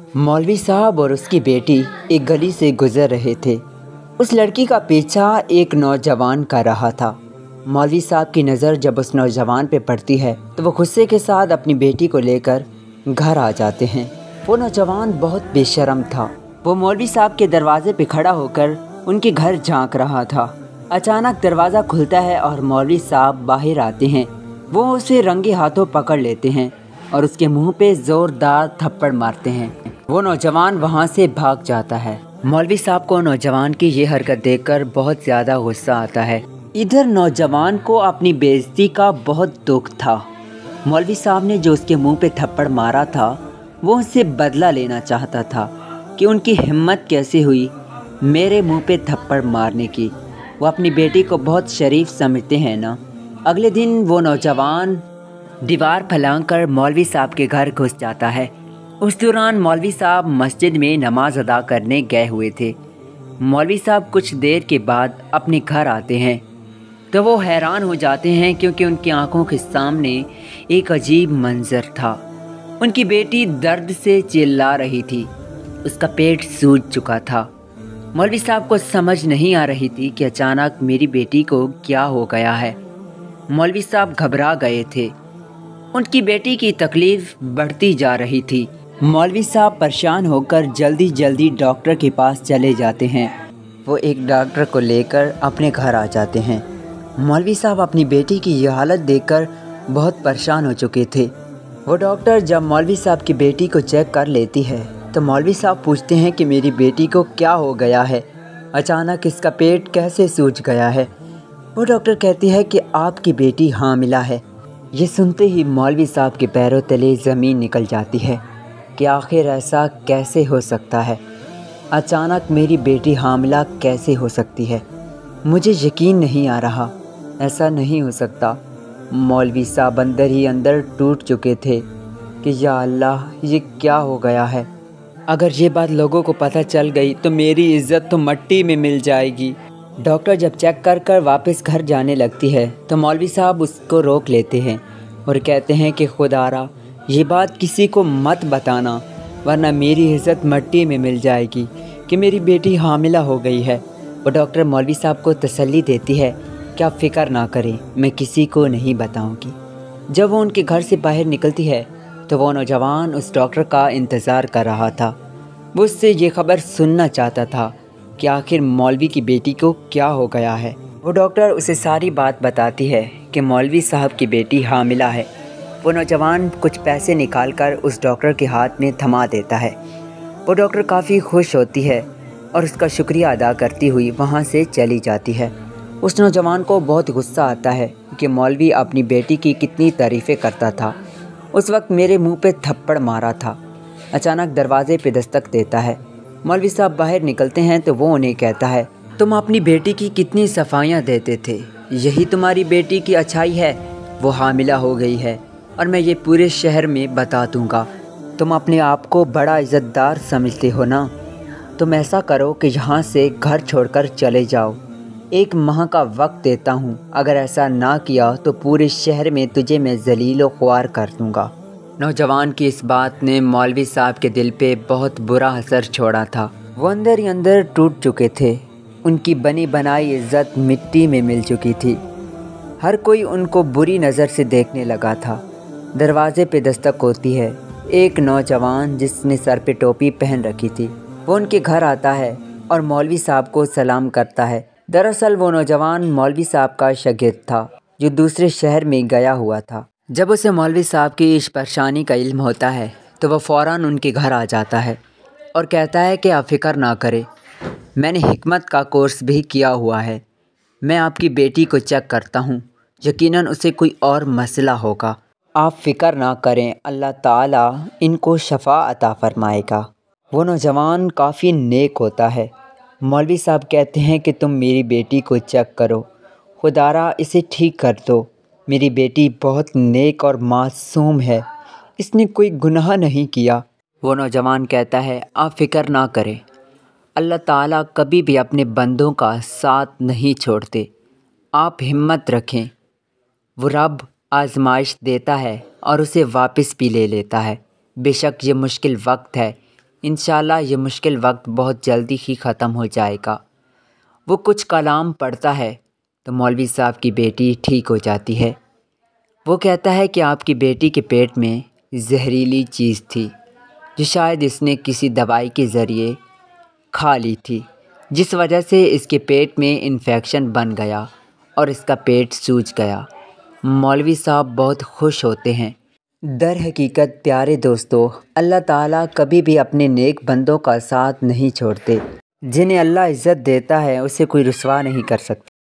मौलवी साहब और उसकी बेटी एक गली से गुजर रहे थे। उस लड़की का पीछा एक नौजवान कर रहा था। मौलवी साहब की नज़र जब उस नौजवान पे पड़ती है तो वो गुस्से के साथ अपनी बेटी को लेकर घर आ जाते हैं। वो नौजवान बहुत बेशर्म था। वो मौलवी साहब के दरवाजे पे खड़ा होकर उनके घर झांक रहा था। अचानक दरवाज़ा खुलता है और मौलवी साहब बाहर आते हैं। वो उसे रंगे हाथों पकड़ लेते हैं और उसके मुंह पे ज़ोरदार थप्पड़ मारते हैं। वो नौजवान वहाँ से भाग जाता है। मौलवी साहब को नौजवान की ये हरकत देखकर बहुत ज़्यादा गुस्सा आता है। इधर नौजवान को अपनी बेइज्जती का बहुत दुख था। मौलवी साहब ने जो उसके मुंह पे थप्पड़ मारा था वो उससे बदला लेना चाहता था कि उनकी हिम्मत कैसे हुई मेरे मुंह पे थप्पड़ मारने की। वो अपनी बेटी को बहुत शरीफ समझते हैं ना। अगले दिन वो नौजवान दीवार फैलाकर मौलवी साहब के घर घुस जाता है। उस दौरान मौलवी साहब मस्जिद में नमाज अदा करने गए हुए थे। मौलवी साहब कुछ देर के बाद अपने घर आते हैं तो वो हैरान हो जाते हैं क्योंकि उनकी आंखों के सामने एक अजीब मंजर था। उनकी बेटी दर्द से चिल्ला रही थी। उसका पेट सूज चुका था। मौलवी साहब को समझ नहीं आ रही थी कि अचानक मेरी बेटी को क्या हो गया है। मौलवी साहब घबरा गए थे। उनकी बेटी की तकलीफ़ बढ़ती जा रही थी। मौलवी साहब परेशान होकर जल्दी जल्दी डॉक्टर के पास चले जाते हैं। वो एक डॉक्टर को लेकर अपने घर आ जाते हैं। मौलवी साहब अपनी बेटी की यह हालत देखकर बहुत परेशान हो चुके थे। वो डॉक्टर जब मौलवी साहब की बेटी को चेक कर लेती है तो मौलवी साहब पूछते हैं कि मेरी बेटी को क्या हो गया है, अचानक इसका पेट कैसे सूज गया है। वो डॉक्टर कहती है कि आपकी बेटी हामिला है। ये सुनते ही मौलवी साहब के पैरों तले ज़मीन निकल जाती है कि आखिर ऐसा कैसे हो सकता है। अचानक मेरी बेटी हामिला कैसे हो सकती है, मुझे यकीन नहीं आ रहा। ऐसा नहीं हो सकता। मौलवी साहब अंदर ही अंदर टूट चुके थे कि या अल्लाह, ये क्या हो गया है। अगर ये बात लोगों को पता चल गई तो मेरी इज़्ज़त तो मिट्टी में मिल जाएगी। डॉक्टर जब चेक कर वापस घर जाने लगती है तो मौलवी साहब उसको रोक लेते हैं और कहते हैं कि खुदारा ये बात किसी को मत बताना वरना मेरी इज़्ज़त मिट्टी में मिल जाएगी कि मेरी बेटी हामिला हो गई है। वो डॉक्टर मौलवी साहब को तसल्ली देती है कि आप फ़िक्र ना करें, मैं किसी को नहीं बताऊंगी। जब वो उनके घर से बाहर निकलती है तो वो नौजवान उस डॉक्टर का इंतज़ार कर रहा था। वो उससे ये खबर सुनना चाहता था कि आखिर मौलवी की बेटी को क्या हो गया है। वो डॉक्टर उसे सारी बात बताती है कि मौलवी साहब की बेटी हामिला है। वो नौजवान कुछ पैसे निकालकर उस डॉक्टर के हाथ में थमा देता है। वो डॉक्टर काफ़ी खुश होती है और उसका शुक्रिया अदा करती हुई वहाँ से चली जाती है। उस नौजवान को बहुत गुस्सा आता है कि मौलवी अपनी बेटी की कितनी तारीफ़ें करता था, उस वक्त मेरे मुंह पे थप्पड़ मारा था। अचानक दरवाजे पे दस्तक देता है। मौलवी साहब बाहर निकलते हैं तो वो उन्हें कहता है, तुम अपनी बेटी की कितनी सफाइयाँ देते थे, यही तुम्हारी बेटी की अच्छाई है। वो हामिला हो गई है और मैं ये पूरे शहर में बता दूंगा। तुम अपने आप को बड़ा इज़्ज़तदार समझते हो ना। तुम ऐसा करो कि यहाँ से घर छोड़कर चले जाओ। 1 माह का वक्त देता हूँ, अगर ऐसा ना किया तो पूरे शहर में तुझे मैं ज़लील व ख्वार कर दूँगा। नौजवान की इस बात ने मौलवी साहब के दिल पे बहुत बुरा असर छोड़ा था। वो अंदर ही अंदर टूट चुके थे। उनकी बनी बनाई इज़्ज़त मिट्टी में मिल चुकी थी। हर कोई उनको बुरी नज़र से देखने लगा था। दरवाजे पे दस्तक होती है। एक नौजवान जिसने सर पे टोपी पहन रखी थी वो उनके घर आता है और मौलवी साहब को सलाम करता है। दरअसल वो नौजवान मौलवी साहब का शागिर्द था जो दूसरे शहर में गया हुआ था। जब उसे मौलवी साहब की इस परेशानी का इल्म होता है तो वह फ़ौरन उनके घर आ जाता है और कहता है कि आप फ़िक्र ना करें, मैंने हिकमत का कोर्स भी किया हुआ है। मैं आपकी बेटी को चेक करता हूँ, यकीनन उसे कोई और मसला होगा। आप फ़िक्र ना करें, अल्लाह ताला इनको शफ़ा अता फ़रमाएगा। वो नौजवान काफ़ी नेक होता है। मौलवी साहब कहते हैं कि तुम मेरी बेटी को चेक करो, खुदारा इसे ठीक कर दो। मेरी बेटी बहुत नेक और मासूम है, इसने कोई गुनाह नहीं किया। वो नौजवान कहता है, आप फ़िक्र ना करें, अल्लाह ताला कभी भी अपने बंदों का साथ नहीं छोड़ते। आप हिम्मत रखें, वो रब आजमाइश देता है और उसे वापस भी ले लेता है। बेशक ये मुश्किल वक्त है, انشاءاللہ یہ مشکل وقت بہت جلدی ہی ختم ہو جائے گا۔ وہ کچھ کلام پڑھتا ہے تو مولوی صاحب کی بیٹی ٹھیک ہو جاتی ہے۔ وہ کہتا ہے کہ آپ کی بیٹی کے پیٹ میں زہریلی چیز تھی جو شاید اس نے کسی دوائی کے ذریعے کھا لی تھی، جس وجہ سے اس کے پیٹ میں انفیکشن بن گیا اور اس کا پیٹ سوج گیا۔ مولوی صاحب بہت خوش ہوتے ہیں۔ در حقیقت پیارے دوستو، اللہ تعالیٰ کبھی بھی اپنے نیک بندوں کا ساتھ نہیں چھوڑتے۔ جنہیں اللہ عزت دیتا ہے اسے کوئی رسوا نہیں کر سکتا۔